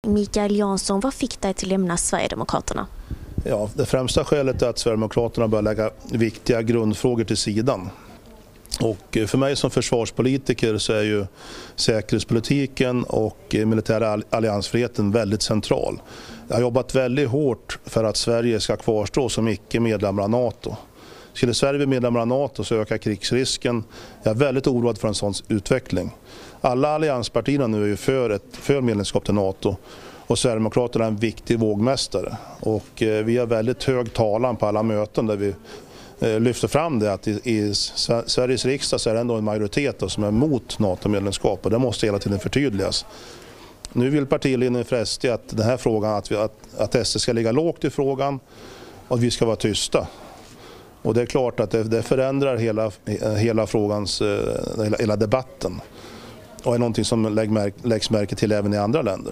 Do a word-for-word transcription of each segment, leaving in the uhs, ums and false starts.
Mikael Jansson, vad fick dig till att lämna Sverigedemokraterna? Ja, det främsta skälet är att Sverigedemokraterna bör lägga viktiga grundfrågor till sidan. Och för mig som försvarspolitiker så är ju säkerhetspolitiken och militära alliansfriheten väldigt central. Jag har jobbat väldigt hårt för att Sverige ska kvarstå som icke-medlemmar av NATO. Skulle Sverige bli medlemmar av NATO så ökar krigsrisken. Jag är väldigt oroad för en sån utveckling. Alla allianspartierna nu är ju för, ett, för medlemskap till NATO. Och Sverigedemokraterna är en viktig vågmästare. Och eh, vi har väldigt hög talan på alla möten där vi eh, lyfter fram det att i, i Sveriges riksdag så är det ändå en majoritet då, som är mot NATO-medlemskap, och det måste hela tiden förtydligas. Nu vill partiledningen för S D att den här frågan, att, vi, att, att S D ska ligga lågt i frågan och att vi ska vara tysta. Och det är klart att det, det förändrar hela, hela frågans, eh, hela, hela debatten. Och är någonting som lägg märk, läggs märke till även i andra länder.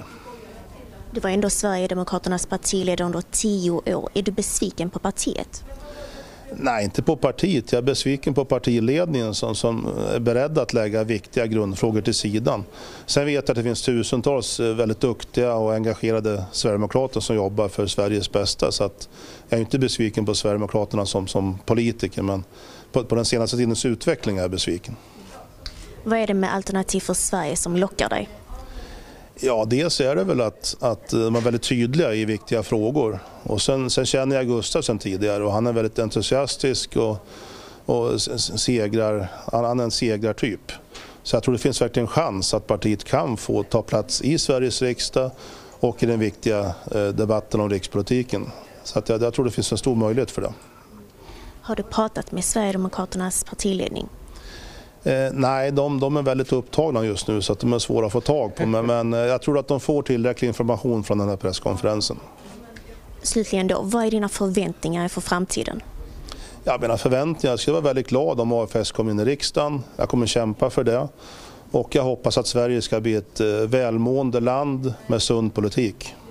Du var ändå Sverigedemokraternas partiledare under tio år. Är du besviken på partiet? Nej, inte på partiet. Jag är besviken på partiledningen som, som är beredd att lägga viktiga grundfrågor till sidan. Sen vet jag att det finns tusentals väldigt duktiga och engagerade Sverigedemokrater som jobbar för Sveriges bästa. Så att jag är inte besviken på Sverigedemokraterna som, som politiker, men på, på den senaste tidens utveckling är jag besviken. Vad är det med Alternativ för Sverige som lockar dig? Ja, dels är det väl att, att de är väldigt tydliga i viktiga frågor. Och sen, sen känner jag Gustav sedan tidigare och han är väldigt entusiastisk och, och segrar, han är en segrartyp. Så jag tror det finns verkligen en chans att partiet kan få ta plats i Sveriges riksdag och i den viktiga debatten om rikspolitiken. Så att jag, jag tror det finns en stor möjlighet för det. Har du pratat med Sverigedemokraternas partiledning? Eh, nej, de, de är väldigt upptagna just nu så att de är svåra att få tag på. Men, men jag tror att de får tillräcklig information från den här presskonferensen. Slutligen då, vad är dina förväntningar för framtiden? Ja, mina förväntningar, jag skulle vara väldigt glad om A F S kommer in i riksdagen. Jag kommer kämpa för det. Och jag hoppas att Sverige ska bli ett välmående land med sund politik.